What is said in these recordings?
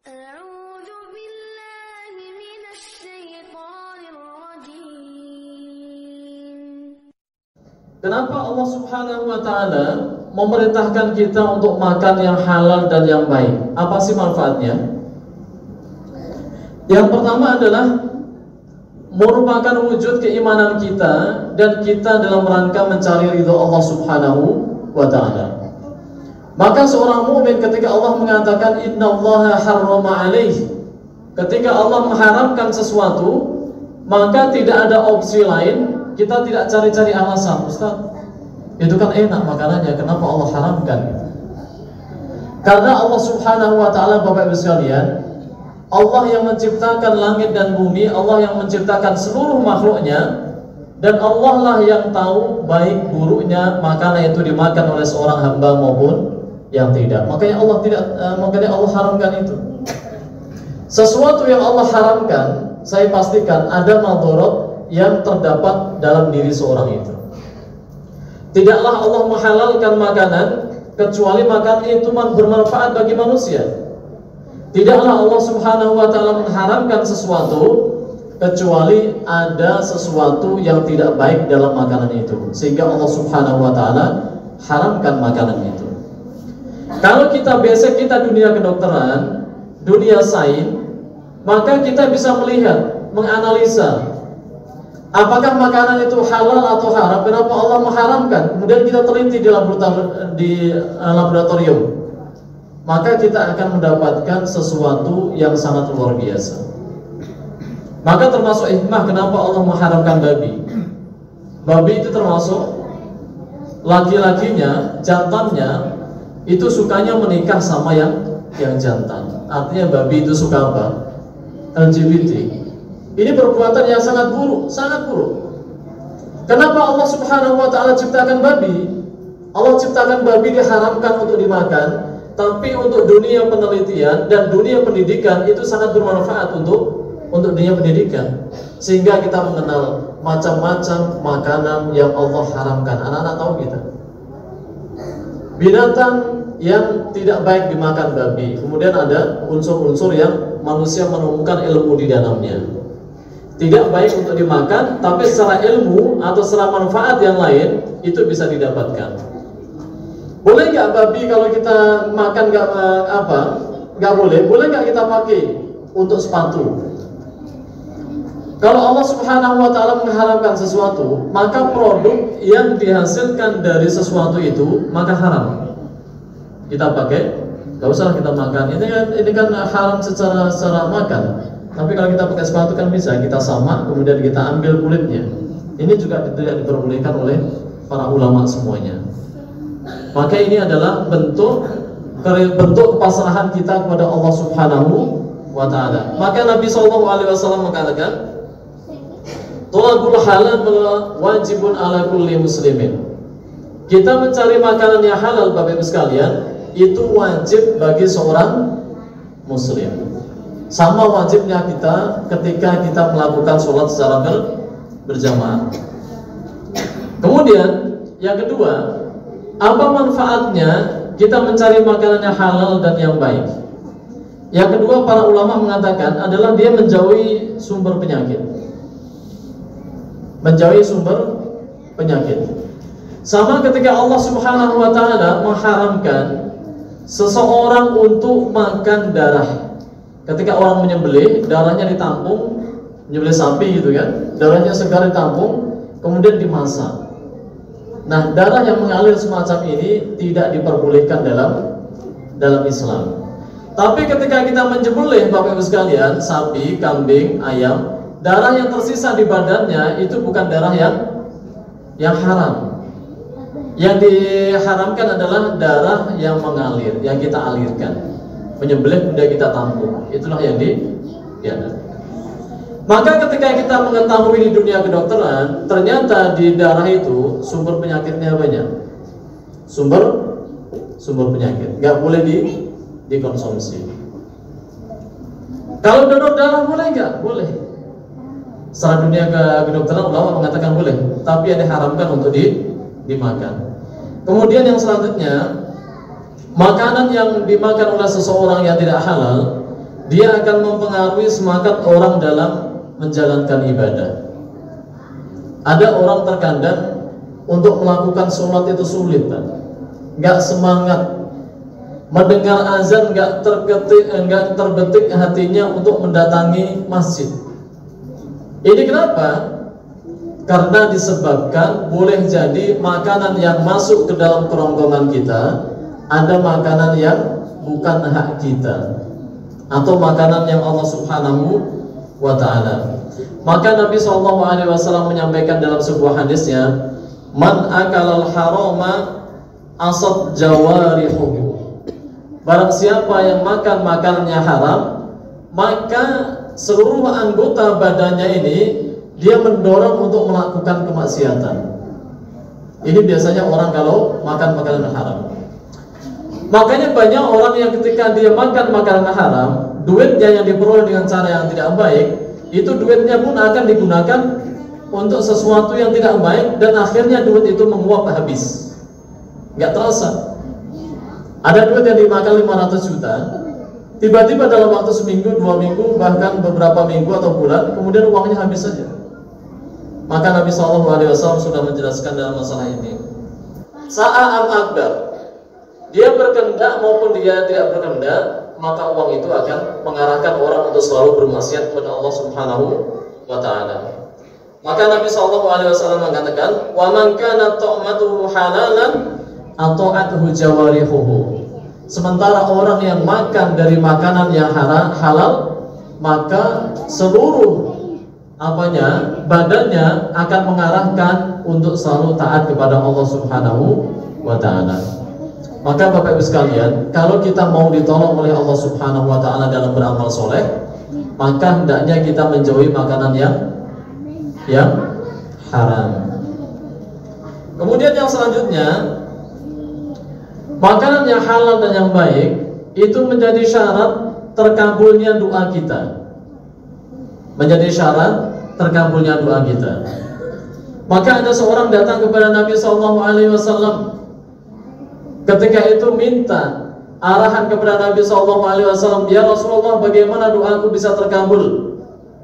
أعوذ بالله من الشيطان الرجيم. Kenapa Allah Subhanahu wa Ta'ala memerintahkan kita untuk makan yang halal dan yang baik? Apa sih manfaatnya? Yang pertama adalah merupakan wujud keimanan kita dan kita dalam rangka mencari ridho Allah Subhanahu wa Ta'ala. Maka seorang mukmin ketika Allah mengatakan innallaha harrama alaihi, ketika Allah mengharamkan sesuatu, maka tidak ada opsi lain. Kita tidak cari-cari alasan, Ustaz, itu kan enak makanannya, kenapa Allah haramkan? Karena Allah Subhanahu wa Ta'ala, Bapak Ibu sekalian, Allah yang menciptakan langit dan bumi, Allah yang menciptakan seluruh makhluknya, dan Allah lah yang tahu baik buruknya makanan itu dimakan oleh seorang hamba maupun yang tidak. Makanya Allah haramkan itu. Sesuatu yang Allah haramkan, saya pastikan ada madharat yang terdapat dalam diri seorang itu. Tidaklah Allah menghalalkan makanan kecuali makanan itu bermanfaat bagi manusia. Tidaklah Allah Subhanahu wa Ta'ala mengharamkan sesuatu kecuali ada sesuatu yang tidak baik dalam makanan itu, sehingga Allah Subhanahu wa Ta'ala haramkan makanan itu. Kalau kita basic kita dunia kedokteran, dunia sains, maka kita bisa melihat, menganalisa apakah makanan itu halal atau haram, kenapa Allah mengharamkan. Kemudian kita teliti di laboratorium, maka kita akan mendapatkan sesuatu yang sangat luar biasa. Maka termasuk hikmah kenapa Allah mengharamkan babi. Babi itu termasuk laki-lakinya, jantannya itu sukanya menikah sama yang jantan. Artinya babi itu suka apa? LGBT. Ini perbuatan yang sangat buruk, sangat buruk. Kenapa Allah Subhanahu wa Ta'ala ciptakan babi? Allah ciptakan babi diharamkan untuk dimakan, tapi untuk dunia penelitian dan dunia pendidikan itu sangat bermanfaat untuk dunia pendidikan. Sehingga kita mengenal macam-macam makanan yang Allah haramkan. Anak-anak tahu kita binatang yang tidak baik dimakan babi. Kemudian ada unsur-unsur yang manusia menemukan ilmu di dalamnya. Tidak baik untuk dimakan, tapi secara ilmu atau secara manfaat yang lain itu bisa didapatkan. Boleh nggak babi kalau kita makan nggak boleh? Boleh nggak kita pakai untuk sepatu? Kalau Allah Subhanahu wa Ta'ala mengharamkan sesuatu, maka produk yang dihasilkan dari sesuatu itu maka haram. Kita pakai, nggak usah kita makan. Ini kan haram secara makan. Tapi kalau kita pakai sepatu kan bisa kita samak, kemudian kita ambil kulitnya. Ini juga tidak diperbolehkan oleh para ulama semuanya. Maka ini adalah bentuk kepasrahan kita kepada Allah Subhanahu wa Ta'ala. Maka Nabi SAW mengatakan, thalabul halal wajibun ala kulli muslimin. Kita mencari makanan yang halal, Bapak Ibu sekalian, itu wajib bagi seorang muslim. Sama wajibnya kita ketika kita melakukan sholat secara berjamaah. Kemudian yang kedua, apa manfaatnya kita mencari makanan yang halal dan yang baik? Yang kedua, para ulama mengatakan adalah dia menjauhi sumber penyakit. Menjauhi sumber penyakit. Sama ketika Allah Subhanahu wa Ta'ala mengharamkan seseorang untuk makan darah. Ketika orang menyembelih, darahnya ditampung, menyembelih sapi gitu kan, darahnya segar ditampung, kemudian dimasak. Nah, darah yang mengalir semacam ini tidak diperbolehkan dalam Islam. Tapi ketika kita menyembelih, Bapak Ibu sekalian, sapi, kambing, ayam, darah yang tersisa di badannya itu bukan darah yang haram. Yang diharamkan adalah darah yang mengalir, yang kita alirkan. Menyembelih kemudian kita tampung, itulah yang diadakan. Maka ketika kita mengetahui di dunia kedokteran, ternyata di darah itu sumber penyakitnya banyak. Sumber penyakit, nggak boleh dikonsumsi. Kalau donor darah boleh nggak? Boleh. Secara dunia kedokteran ulama mengatakan boleh, tapi yang diharamkan untuk dimakan. Kemudian yang selanjutnya, makanan yang dimakan oleh seseorang yang tidak halal dia akan mempengaruhi semangat orang dalam menjalankan ibadah. Ada orang terkadang untuk melakukan sholat itu sulit, nggak semangat. Mendengar azan nggak terbetik hatinya untuk mendatangi masjid. Ini kenapa? Karena disebabkan boleh jadi makanan yang masuk ke dalam kerongkongan kita ada makanan yang bukan hak kita, atau makanan yang Allah Subhanahu wa ta'ala. Maka Nabi SAW menyampaikan dalam sebuah hadisnya, man akalal harama asad jawarihuhu. Barang siapa yang makan makanannya haram, maka seluruh anggota badannya ini dia mendorong untuk melakukan kemaksiatan. Ini biasanya orang kalau makan makanan haram. Makanya banyak orang yang ketika dia makan makanan haram, duitnya yang diperoleh dengan cara yang tidak baik, itu duitnya pun akan digunakan untuk sesuatu yang tidak baik, dan akhirnya duit itu menguap habis, nggak terasa. Ada duit yang dimakan 500 juta, tiba-tiba dalam waktu seminggu, 2 minggu, bahkan beberapa minggu atau bulan, kemudian uangnya habis saja. Maka Nabi SAW sudah menjelaskan dalam masalah ini. Sa'a al-akbar, dia berkehendak maupun dia tidak berkehendak, maka uang itu akan mengarahkan orang untuk selalu bermaksiat kepada Allah Subhanahu wa ta'ala. Maka Nabi SAW mengatakan, wa man kana ta'matuhu halalan ata'atuhu jawarihuhu. Sementara orang yang makan dari makanan yang halal, maka seluruh badannya akan mengarahkan untuk selalu taat kepada Allah Subhanahu wa ta'ala. Maka Bapak Ibu sekalian, kalau kita mau ditolong oleh Allah Subhanahu wa ta'ala dalam beramal soleh, maka hendaknya kita menjauhi makanan yang haram. Kemudian yang selanjutnya, makanan yang halal dan yang baik itu menjadi syarat terkabulnya doa kita. Menjadi syarat terkabulnya doa kita. Maka ada seorang datang kepada Nabi SAW. Ketika itu minta arahan kepada Nabi SAW, ya Rasulullah, bagaimana doaku bisa terkabul?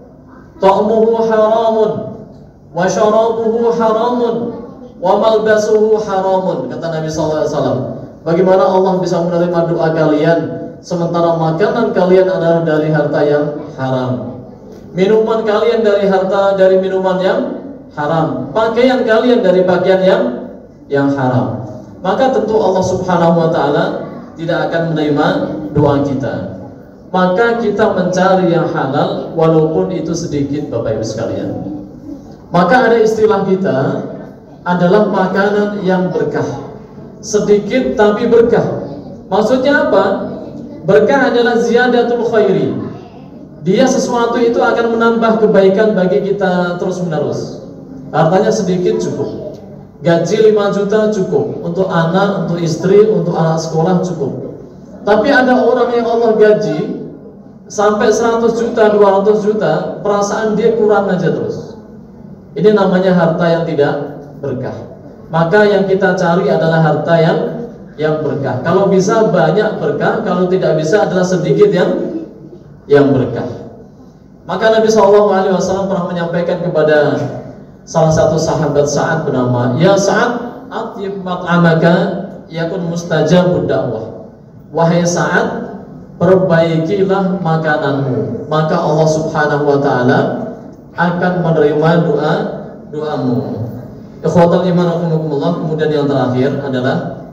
Ta'muhu haramun, wa syarabuhu haramun, wa malbasuhu haramun. Kata Nabi SAW, bagaimana Allah bisa menerima doa kalian sementara makanan kalian adalah dari harta yang haram, minuman kalian dari minuman yang haram, pakaian kalian dari pakaian yang haram. Maka tentu Allah Subhanahu wa ta'ala tidak akan menerima doa kita. Maka kita mencari yang halal walaupun itu sedikit, Bapak Ibu sekalian. Maka ada istilah kita adalah makanan yang berkah. Sedikit tapi berkah. Maksudnya apa? Berkah adalah ziyadatul khairi. Dia sesuatu itu akan menambah kebaikan bagi kita terus menerus. Artinya sedikit cukup. Gaji 5 juta cukup untuk anak, untuk istri, untuk anak sekolah cukup. Tapi ada orang yang Allah gaji sampai 100 juta, 200 juta, perasaan dia kurang aja terus. Ini namanya harta yang tidak berkah. Maka yang kita cari adalah harta yang berkah. Kalau bisa banyak berkah, kalau tidak bisa adalah sedikit yang berkah. Maka Nabi SAW pernah menyampaikan kepada salah satu sahabat Sa'ad bernama, ya Sa'ad, atyib mat'amaka yakun mustajabud da'wah. Wahai Sa'ad, perbaikilah makananmu, maka Allah Subhanahu wa ta'ala akan menerima doamu. Ikhwatal iman rahimakumullah. Kemudian yang terakhir adalah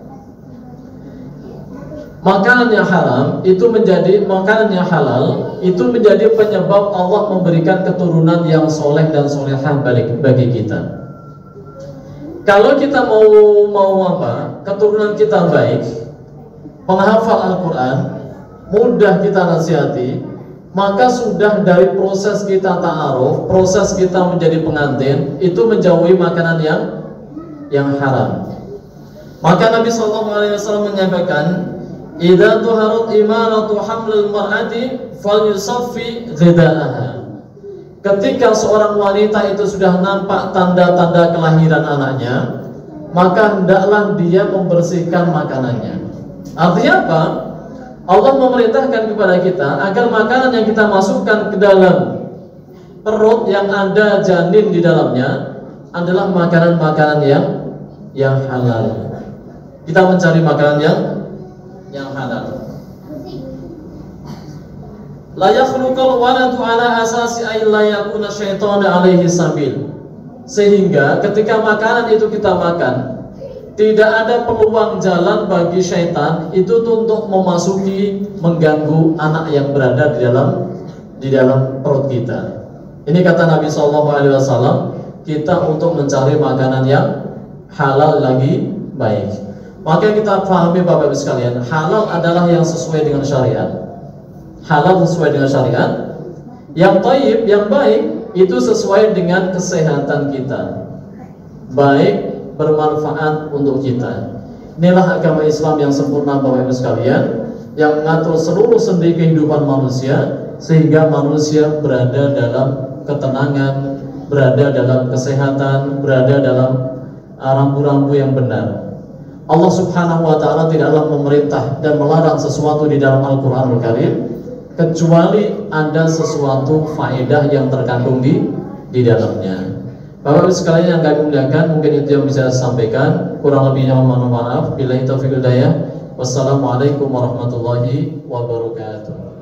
makanan yang haram itu menjadi makanan yang halal itu menjadi penyebab Allah memberikan keturunan yang soleh dan solehah bagi kita. Kalau kita mau keturunan kita baik, penghafal Al-Quran, mudah kita nasihati, maka sudah dari proses kita ta'aruf, proses kita menjadi pengantin, itu menjauhi makanan yang haram. Maka Nabi SAW menyampaikan, idza tuharat imaratu hamlil mar'ati falyusaffi ghidaaha. Ketika seorang wanita itu sudah nampak tanda-tanda kelahiran anaknya, maka hendaklah dia membersihkan makanannya. Artinya apa? Allah memerintahkan kepada kita agar makanan yang kita masukkan ke dalam perut yang ada janin di dalamnya adalah makanan-makanan yang halal. Kita mencari makanan yang halal. La yakhluqal waladu ala asasi ay la yakuna syaitanu alaihi sabil. Sehingga ketika makanan itu kita makan, tidak ada peluang jalan bagi syaitan itu untuk memasuki, mengganggu anak yang berada di dalam perut kita. Ini kata Nabi SAW, kita untuk mencari makanan yang halal lagi baik. Maka kita pahami Bapak Ibu sekalian, halal adalah yang sesuai dengan syariat. Halal sesuai dengan syariat. Yang thayyib, yang baik itu sesuai dengan kesehatan kita, baik, bermanfaat untuk kita. Inilah agama Islam yang sempurna Bapak Ibu sekalian, yang mengatur seluruh sendi kehidupan manusia sehingga manusia berada dalam ketenangan, berada dalam kesehatan, berada dalam rambu-rambu yang benar. Allah Subhanahu wa ta'ala tidaklah memerintah dan melarang sesuatu di dalam Al-Qur'anul Karim kecuali ada sesuatu faedah yang terkandung di dalamnya. Bapak Ibu sekalian yang kami muliakan, mungkin itu yang bisa saya sampaikan. Kurang lebihnya mohon maaf. Billahi taufiq wal hidayah. Wassalamualaikum warahmatullahi wabarakatuh.